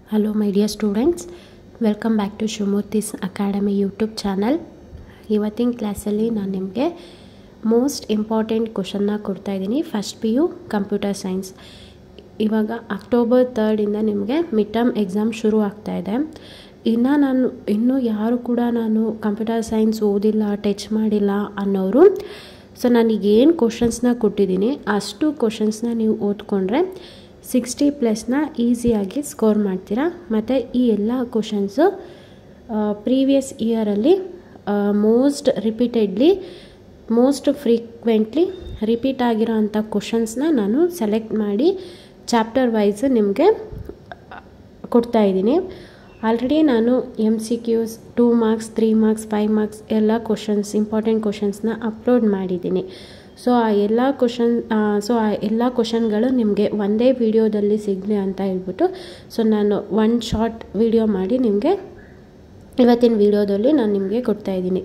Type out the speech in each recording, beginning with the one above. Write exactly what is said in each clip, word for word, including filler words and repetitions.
Hello my dear students, welcome back to Shivamurthy's Academy YouTube channel. ಇವತ್ತಿನ ಕ್ಲಾಸಲ್ಲಿ ನಾನು ನಿಮಗೆ ಮೋಸ್ಟ್ ಇಂಪಾರ್ಟೆಂಟ್ ಕ್ವೆಶ್ಚನ್ನ ಕೊಡ್ತಾ ಇದ್ದೀನಿ. First P U computer science. ಇವಾಗ ಅಕ್ಟೋಬರ್ ತರ್ಡಿಂದ ನಿಮಗೆ ಮಿಡ್ ಟರ್ಮ್ ಎಕ್ಸಾಮ್ ಶುರು ಆಗ್ತಾ ಇದೆ. ಇನ್ನು ನಾನು ಇನ್ನೂ ಯಾರು ಕೂಡ ನಾನು ಕಂಪ್ಯೂಟರ್ ಸೈನ್ಸ್ ಓದಿಲ್ಲ, ಟಚ್ ಮಾಡಿಲ್ಲ ಅನ್ನೋರು, ಸೊ ನಾನೀಗೇನು ಕ್ವೆಶ್ಚನ್ಸ್ನ ಕೊಟ್ಟಿದ್ದೀನಿ ಅಷ್ಟು ಕ್ವೆಶ್ಚನ್ಸ್ನ ನೀವು ಓದ್ಕೊಂಡ್ರೆ ಸಿಕ್ಸ್ಟಿ ಪ್ಲಸ್ನ ಈಸಿಯಾಗಿ ಸ್ಕೋರ್ ಮಾಡ್ತೀರಾ. ಮತ್ತು ಈ ಎಲ್ಲ ಕ್ವೆಶ್ಚನ್ಸು ಪ್ರೀವಿಯಸ್ ಇಯರಲ್ಲಿ most repeatedly most frequently repeat ಆಗಿರೋ ಅಂಥ ಕ್ವೆಶ್ಚನ್ಸ್ನ ನಾನು ಸೆಲೆಕ್ಟ್ ಮಾಡಿ ಚಾಪ್ಟರ್ ವೈಸ್ ನಿಮಗೆ ಕೊಡ್ತಾಯಿದ್ದೀನಿ. ಆಲ್ರೆಡಿ ನಾನು M C Qs two marks three marks five marks ಎಲ್ಲ ಕ್ವೆಶ್ಚನ್ಸ್ ಇಂಪಾರ್ಟೆಂಟ್ ಕ್ವೆಶ್ಚನ್ಸ್ನ ಅಪ್ಲೋಡ್ ಮಾಡಿದ್ದೀನಿ. ಸೊ ಆ ಎಲ್ಲ ಕ್ವೆಶ್ಚನ್ ಸೊ ಆ ಎಲ್ಲ ಕ್ವೆಶ್ಚನ್ಗಳು ನಿಮಗೆ ಒಂದೇ ವಿಡಿಯೋದಲ್ಲಿ ಸಿಗಲಿ ಅಂತ ಹೇಳ್ಬಿಟ್ಟು ಸೊ ನಾನು ಒನ್ ಶಾರ್ಟ್ ವಿಡಿಯೋ ಮಾಡಿ ನಿಮಗೆ ಇವತ್ತಿನ ವಿಡಿಯೋದಲ್ಲಿ ನಾನು ನಿಮಗೆ ಕೊಡ್ತಾಯಿದ್ದೀನಿ.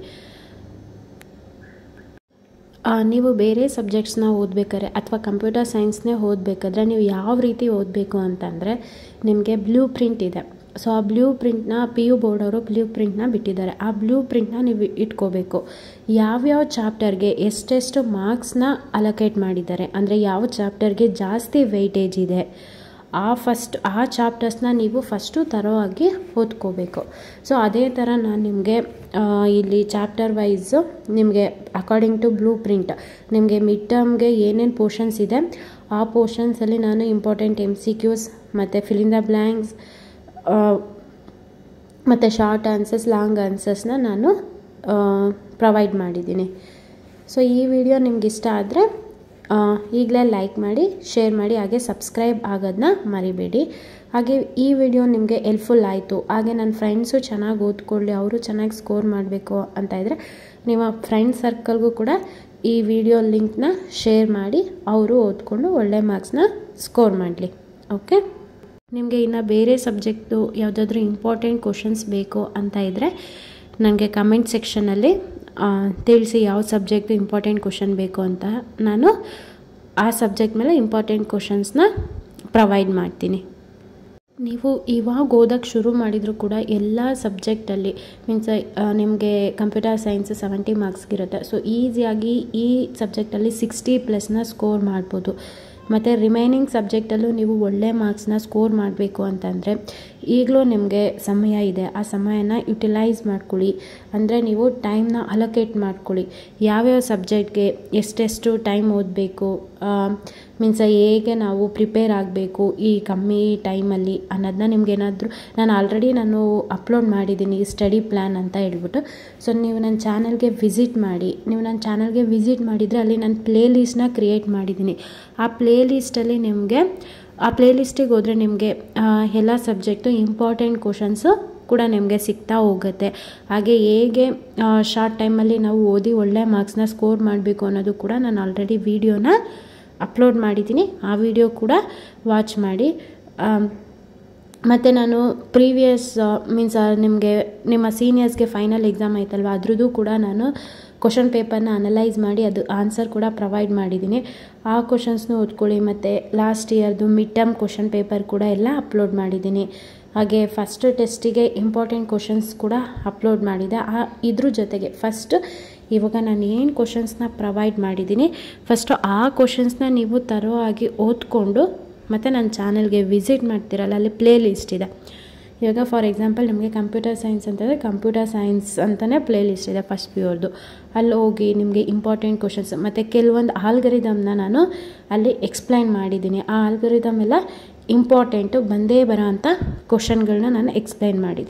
ನೀವು ಬೇರೆ ಸಬ್ಜೆಕ್ಟ್ಸ್ನ ಓದಬೇಕಾದ್ರೆ ಅಥವಾ ಕಂಪ್ಯೂಟರ್ ಸೈನ್ಸ್ನೇ ಓದಬೇಕಾದ್ರೆ ನೀವು ಯಾವ ರೀತಿ ಓದಬೇಕು ಅಂತಂದರೆ ನಿಮಗೆ ಬ್ಲೂ ಪ್ರಿಂಟ್ ಇದೆ. ಸೊ ಆ ಬ್ಲೂ ಪ್ರಿಂಟ್ನ ಪಿ ಯು ಬೋರ್ಡ್ ಅವರು ಬ್ಲೂ ಪ್ರಿಂಟ್ನ ಬಿಟ್ಟಿದ್ದಾರೆ. ಆ ಬ್ಲೂ ಪ್ರಿಂಟ್ನ ನೀವು ಇಟ್ಕೋಬೇಕು. ಯಾವ್ಯಾವ ಚಾಪ್ಟರ್ಗೆ ಎಷ್ಟೆಷ್ಟು ಮಾರ್ಕ್ಸ್ನ ಅಲೋಕೇಟ್ ಮಾಡಿದ್ದಾರೆ, ಅಂದರೆ ಯಾವ ಚಾಪ್ಟರ್ಗೆ ಜಾಸ್ತಿ ವೆಯ್ಟೇಜ್ ಇದೆ, ಆ ಫಸ್ಟ್ ಆ ಚಾಪ್ಟರ್ಸ್ನ ನೀವು ಫಸ್ಟು ತರೋವಾಗಿ ಓದ್ಕೋಬೇಕು. ಸೊ ಅದೇ ಥರ ನಾನು ನಿಮಗೆ ಇಲ್ಲಿ ಚಾಪ್ಟರ್ ವೈಸು ನಿಮಗೆ ಅಕಾರ್ಡಿಂಗ್ ಟು ಬ್ಲೂ ಪ್ರಿಂಟ್ ನಿಮಗೆ ಮಿಡ್ ಟರ್ಮ್ಗೆ ಏನೇನು ಪೋರ್ಷನ್ಸ್ ಇದೆ ಆ ಪೋರ್ಷನ್ಸಲ್ಲಿ ನಾನು ಇಂಪಾರ್ಟೆಂಟ್ ಎಮ್ ಸಿ ಕ್ಯೂಸ್ ಮತ್ತು ಫಿಲ್ ಇನ್ ದ ಬ್ಲ್ಯಾಂಕ್ಸ್ ಮತ್ತು ಶಾರ್ಟ್ ಆನ್ಸರ್ಸ್, ಲಾಂಗ್ ಆನ್ಸರ್ಸ್ನ ನಾನು ಪ್ರೊವೈಡ್ ಮಾಡಿದ್ದೀನಿ. ಸೊ ಈ ವಿಡಿಯೋ ನಿಮ್ಗೆ ಇಷ್ಟ ಆದರೆ ಈಗಲೇ ಲೈಕ್ ಮಾಡಿ, ಶೇರ್ ಮಾಡಿ, ಹಾಗೆ ಸಬ್ಸ್ಕ್ರೈಬ್ ಆಗೋದನ್ನ ಮರಿಬೇಡಿ. ಹಾಗೆ ಈ ವಿಡಿಯೋ ನಿಮಗೆ ಹೆಲ್ಪ್ಫುಲ್ ಆಯಿತು, ಹಾಗೆ ನನ್ನ ಫ್ರೆಂಡ್ಸು ಚೆನ್ನಾಗಿ ಓದ್ಕೊಳ್ಳಿ, ಅವರು ಚೆನ್ನಾಗಿ ಸ್ಕೋರ್ ಮಾಡಬೇಕು ಅಂತ ಇದ್ದರೆ ನಿಮ್ಮ ಫ್ರೆಂಡ್ ಸರ್ಕಲ್ಗೂ ಕೂಡ ಈ ವಿಡಿಯೋ ಲಿಂಕ್ನ ಶೇರ್ ಮಾಡಿ ಅವರು ಓದ್ಕೊಂಡು ಒಳ್ಳೆ ಮಾರ್ಕ್ಸ್ನ ಸ್ಕೋರ್ ಮಾಡಲಿ. ಓಕೆ, ನಿಮಗೆ ಇನ್ನು ಬೇರೆ ಸಬ್ಜೆಕ್ಟು ಯಾವುದಾದ್ರೂ ಇಂಪಾರ್ಟೆಂಟ್ ಕ್ವೆಶ್ಚನ್ಸ್ ಬೇಕು ಅಂತ ಇದ್ದರೆ ನನಗೆ ಕಮೆಂಟ್ ಸೆಕ್ಷನಲ್ಲಿ ತಿಳಿಸಿ ಯಾವ ಸಬ್ಜೆಕ್ಟು ಇಂಪಾರ್ಟೆಂಟ್ ಕ್ವೆಶ್ಚನ್ ಬೇಕು ಅಂತ. ನಾನು ಆ ಸಬ್ಜೆಕ್ಟ್ ಮೇಲೆ ಇಂಪಾರ್ಟೆಂಟ್ ಕ್ವೆಶ್ಚನ್ಸ್ನ ಪ್ರೊವೈಡ್ ಮಾಡ್ತೀನಿ. ನೀವು ಇವಾಗ ಓದೋಕ್ಕೆ ಶುರು ಮಾಡಿದರೂ ಕೂಡ ಎಲ್ಲ ಸಬ್ಜೆಕ್ಟಲ್ಲಿ ಮೀನ್ಸ್ ನಿಮಗೆ ಕಂಪ್ಯೂಟರ್ ಸೈನ್ಸ್ ಸೆವೆಂಟಿ ಮಾರ್ಕ್ಸ್ಗಿರುತ್ತೆ. ಸೊ ಈಸಿಯಾಗಿ ಈ ಸಬ್ಜೆಕ್ಟಲ್ಲಿ ಸಿಕ್ಸ್ಟಿ ಪ್ಲಸ್ನ ಸ್ಕೋರ್ ಮಾಡ್ಬೋದು. ಮತ್ತು ರಿಮೈನಿಂಗ್ ಸಬ್ಜೆಕ್ಟಲ್ಲೂ ನೀವು ಒಳ್ಳೆ ಮಾರ್ಕ್ಸ್ನ ಸ್ಕೋರ್ ಮಾಡಬೇಕು ಅಂತಂದರೆ ಈಗಲೂ ನಿಮಗೆ ಸಮಯ ಇದೆ. ಆ ಸಮಯನ ಯುಟಿಲೈಸ್ ಮಾಡ್ಕೊಳ್ಳಿ. ಅಂದರೆ ನೀವು ಟೈಮ್ನ ಅಲೋಕೇಟ್ ಮಾಡ್ಕೊಳ್ಳಿ. ಯಾವ್ಯಾವ ಸಬ್ಜೆಕ್ಟ್ಗೆ ಎಷ್ಟೆಷ್ಟು ಟೈಮ್ ಓದಬೇಕು, ಮೀನ್ಸ್ ಹೇಗೆ ನಾವು ಪ್ರಿಪೇರ್ ಆಗಬೇಕು ಈ ಕಮ್ಮಿ ಟೈಮಲ್ಲಿ ಅನ್ನೋದನ್ನ ನಿಮ್ಗೇನಾದರೂ ನಾನು ಆಲ್ರೆಡಿ ನಾನು ಅಪ್ಲೋಡ್ ಮಾಡಿದ್ದೀನಿ ಸ್ಟಡಿ ಪ್ಲ್ಯಾನ್ ಅಂತ ಹೇಳ್ಬಿಟ್ಟು. ಸೊ ನೀವು ನನ್ನ ಚಾನಲ್ಗೆ ವಿಸಿಟ್ ಮಾಡಿ. ನೀವು ನನ್ನ ಚಾನಲ್ಗೆ ವಿಸಿಟ್ ಮಾಡಿದರೆ ಅಲ್ಲಿ ನಾನು ಪ್ಲೇ ಲಿಸ್ಟ್ನ ಕ್ರಿಯೇಟ್ ಮಾಡಿದ್ದೀನಿ. ಆ ಪ್ಲೇ ಲಿಸ್ಟಲ್ಲಿ ನಿಮಗೆ ಆ ಪ್ಲೇ ಲಿಸ್ಟಿಗೆ ಹೋದರೆ ನಿಮಗೆ ಎಲ್ಲ ಸಬ್ಜೆಕ್ಟು ಇಂಪಾರ್ಟೆಂಟ್ ಕ್ವೆಶ್ಚನ್ಸು ಕೂಡ ನಿಮಗೆ ಸಿಗ್ತಾ ಹೋಗುತ್ತೆ. ಹಾಗೆ ಹೇಗೆ ಶಾರ್ಟ್ ಟೈಮಲ್ಲಿ ನಾವು ಓದಿ ಒಳ್ಳೆ ಮಾರ್ಕ್ಸ್ನ ಸ್ಕೋರ್ ಮಾಡಬೇಕು ಅನ್ನೋದು ಕೂಡ ನಾನು ಆಲ್ರೆಡಿ ವಿಡಿಯೋನ ಅಪ್ಲೋಡ್ ಮಾಡಿದ್ದೀನಿ. ಆ ವಿಡಿಯೋ ಕೂಡ ವಾಚ್ ಮಾಡಿ. ಮತ್ತು ನಾನು ಪ್ರೀವಿಯಸ್ ಮೀನ್ಸ್ ನಿಮಗೆ ನಿಮ್ಮ ಸೀನಿಯರ್ಸ್ಗೆ ಫೈನಲ್ ಎಕ್ಸಾಮ್ ಆಯ್ತಲ್ವ, ಅದ್ರದ್ದು ಕೂಡ ನಾನು ಕ್ವಶನ್ ಪೇಪರ್ನ ಅನಲೈಸ್ ಮಾಡಿ ಅದು ಆನ್ಸರ್ ಕೂಡ ಪ್ರೊವೈಡ್ ಮಾಡಿದ್ದೀನಿ. ಆ ಕ್ವಶನ್ಸ್ನೂ ಓದ್ಕೊಳ್ಳಿ. ಮತ್ತು ಲಾಸ್ಟ್ ಇಯರ್ದು ಮಿಡ್ ಟರ್ಮ್ ಕ್ವಶನ್ ಪೇಪರ್ ಕೂಡ ಎಲ್ಲ ಅಪ್ಲೋಡ್ ಮಾಡಿದ್ದೀನಿ. ಹಾಗೆ ಫಸ್ಟ್ ಟೆಸ್ಟಿಗೆ ಇಂಪಾರ್ಟೆಂಟ್ ಕ್ವಶನ್ಸ್ ಕೂಡ ಅಪ್ಲೋಡ್ ಮಾಡಿದೆ. ಆ ಇದ್ರ ಜೊತೆಗೆ ಫಸ್ಟ್ ಇವಾಗ ನಾನು ಏನು ಕ್ವಶನ್ಸ್ನ ಪ್ರೊವೈಡ್ ಮಾಡಿದ್ದೀನಿ ಫಸ್ಟು ಆ ಕ್ವಶನ್ಸ್ನ ನೀವು ತರೋ ಆಗಿ ಓದ್ಕೊಂಡು ಮತ್ತು ನನ್ನ ಚಾನಲ್ಗೆ ವಿಸಿಟ್ ಮಾಡ್ತೀರಲ್ಲ, ಅಲ್ಲಿ ಪ್ಲೇ ಲಿಸ್ಟ್ ಇದೆ. ಇವಾಗ ಫಾರ್ ಎಕ್ಸಾಂಪಲ್ ನಿಮಗೆ ಕಂಪ್ಯೂಟರ್ ಸೈನ್ಸ್ ಅಂತಂದರೆ ಕಂಪ್ಯೂಟರ್ ಸೈನ್ಸ್ ಅಂತಲೇ ಪ್ಲೇ ಲಿಸ್ಟ್ ಇದೆ ಫಸ್ಟ್ ಪಿ ಯುರ್ದು. ಅಲ್ಲಿ ಹೋಗಿ ನಿಮಗೆ ಇಂಪಾರ್ಟೆಂಟ್ ಕ್ವಶನ್ಸ್ ಮತ್ತು ಕೆಲವೊಂದು ಆಲ್ಗರಿದಮ್ನ ನಾನು ಅಲ್ಲಿ ಎಕ್ಸ್ಪ್ಲೈನ್ ಮಾಡಿದ್ದೀನಿ. ಆ ಆಲ್ಗರಿದಮ್ ಎಲ್ಲ ಇಂಪಾರ್ಟೆಂಟು ಬಂದೇ ಬರೋ ಅಂಥ ಕ್ವಶನ್ಗಳನ್ನ ನಾನು ಎಕ್ಸ್ಪ್ಲೈನ್ ಮಾಡಿದ್ದೀನಿ.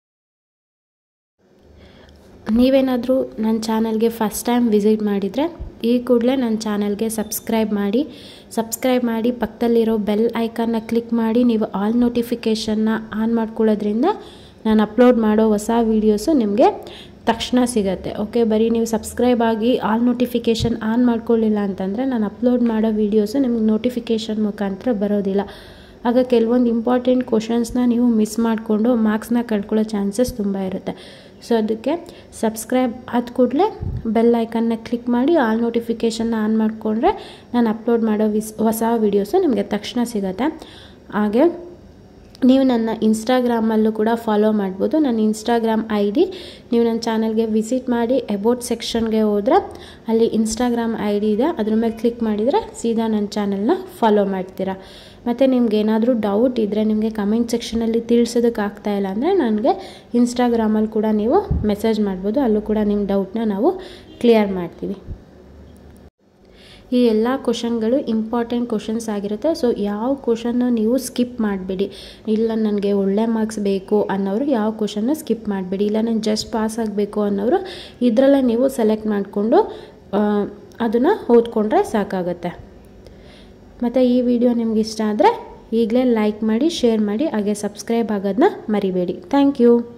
ನೀವೇನಾದರೂ ನನ್ನ ಚಾನಲ್ಗೆ ಫಸ್ಟ್ ಟೈಮ್ ವಿಸಿಟ್ ಮಾಡಿದರೆ ಈ ಕೂಡಲೇ ನನ್ನ ಚಾನಲ್ಗೆ ಸಬ್ಸ್ಕ್ರೈಬ್ ಮಾಡಿ ಸಬ್ಸ್ಕ್ರೈಬ್ ಮಾಡಿ ಪಕ್ಕದಲ್ಲಿರೋ ಬೆಲ್ ಐಕಾನ್ನ ಕ್ಲಿಕ್ ಮಾಡಿ ನೀವು ಆಲ್ ನೋಟಿಫಿಕೇಷನ್ನ ಆನ್ ಮಾಡ್ಕೊಳ್ಳೋದ್ರಿಂದ ನಾನು ಅಪ್ಲೋಡ್ ಮಾಡೋ ಹೊಸ ವೀಡಿಯೋಸು ನಿಮಗೆ ತಕ್ಷಣ ಸಿಗುತ್ತೆ. ಓಕೆ, ಬರೀ ನೀವು ಸಬ್ಸ್ಕ್ರೈಬ್ ಆಗಿ ಆಲ್ ನೋಟಿಫಿಕೇಷನ್ ಆನ್ ಮಾಡ್ಕೊಳ್ಳಿಲ್ಲ ಅಂತಂದರೆ ನಾನು ಅಪ್ಲೋಡ್ ಮಾಡೋ ವೀಡಿಯೋಸು ನಿಮ್ಗೆ ನೋಟಿಫಿಕೇಷನ್ ಮುಖಾಂತರ ಬರೋದಿಲ್ಲ. ಆಗ ಕೆಲವೊಂದು ಇಂಪಾರ್ಟೆಂಟ್ ಕ್ವಶನ್ಸ್ನ ನೀವು ಮಿಸ್ ಮಾಡಿಕೊಂಡು ಮಾರ್ಕ್ಸ್ನ ಕಳ್ಕೊಳ್ಳೋ ಚಾನ್ಸಸ್ ತುಂಬ ಇರುತ್ತೆ. ಸೊ ಅದಕ್ಕೆ ಸಬ್ಸ್ಕ್ರೈಬ್ ಆದ ಕೂಡಲೇ ಬೆಲ್ ಐಕನ್ನ ಕ್ಲಿಕ್ ಮಾಡಿ ಆಲ್ ನೋಟಿಫಿಕೇಷನ್ನ ಆನ್ ಮಾಡಿಕೊಂಡ್ರೆ ನಾನು ಅಪ್ಲೋಡ್ ಮಾಡೋ ವಿಸ್ ಹೊಸ ವೀಡಿಯೋಸು ನಿಮಗೆ ತಕ್ಷಣ ಸಿಗುತ್ತೆ. ಹಾಗೆ ನೀವು ನನ್ನ ಇನ್ಸ್ಟಾಗ್ರಾಮಲ್ಲೂ ಕೂಡ ಫಾಲೋ ಮಾಡ್ಬೋದು. ನನ್ನ ಇನ್ಸ್ಟಾಗ್ರಾಮ್ ಐ ಡಿ ನೀವು ನನ್ನ ಚಾನಲ್ಗೆ ವಿಸಿಟ್ ಮಾಡಿ ಅಬೌಟ್ ಸೆಕ್ಷನ್ಗೆ ಹೋದರೆ ಅಲ್ಲಿ ಇನ್ಸ್ಟಾಗ್ರಾಮ್ ಐ ಡಿ ಇದೆ, ಅದ್ರ ಮೇಲೆ ಕ್ಲಿಕ್ ಮಾಡಿದರೆ ಸೀದಾ ನನ್ನ ಚಾನಲ್ನ ಫಾಲೋ ಮಾಡ್ತೀರಾ. ಮತ್ತು ನಿಮ್ಗೆ ಏನಾದರೂ ಡೌಟ್ ಇದ್ದರೆ ನಿಮಗೆ ಕಮೆಂಟ್ ಸೆಕ್ಷನಲ್ಲಿ ತಿಳಿಸೋದಕ್ಕೆ ಆಗ್ತಾಯಿಲ್ಲ ಅಂದರೆ ನನಗೆ ಇನ್ಸ್ಟಾಗ್ರಾಮಲ್ಲಿ ಕೂಡ ನೀವು ಮೆಸೇಜ್ ಮಾಡ್ಬೋದು, ಅಲ್ಲೂ ಕೂಡ ನಿಮ್ಮ ಡೌಟ್ನ ನಾವು ಕ್ಲಿಯರ್ ಮಾಡ್ತೀವಿ. ಈ ಎಲ್ಲ ಕ್ವಶನ್ಗಳು ಇಂಪಾರ್ಟೆಂಟ್ ಕ್ವಶನ್ಸ್ ಆಗಿರುತ್ತೆ. ಸೊ ಯಾವ ಕ್ವಶನ್ನು ನೀವು ಸ್ಕಿಪ್ ಮಾಡಬೇಡಿ. ಇಲ್ಲ ನನಗೆ ಒಳ್ಳೆ ಮಾರ್ಕ್ಸ್ ಬೇಕು ಅನ್ನೋರು ಯಾವ ಕ್ವಶನ್ನ ಸ್ಕಿಪ್ ಮಾಡಬೇಡಿ. ಇಲ್ಲ ನಾನು ಜಸ್ಟ್ ಪಾಸ್ ಆಗಬೇಕು ಅನ್ನೋರು ಇದರಲ್ಲೇ ನೀವು ಸೆಲೆಕ್ಟ್ ಮಾಡಿಕೊಂಡು ಅದನ್ನು ಓದ್ಕೊಂಡ್ರೆ ಸಾಕಾಗುತ್ತೆ. ಮತ್ತು ಈ ವಿಡಿಯೋ ನಿಮ್ಗೆ ಇಷ್ಟ ಆದರೆ ಈಗಲೇ ಲೈಕ್ ಮಾಡಿ, ಶೇರ್ ಮಾಡಿ, ಹಾಗೆ ಸಬ್ಸ್ಕ್ರೈಬ್ ಆಗೋದನ್ನ ಮರಿಬೇಡಿ. Thank you.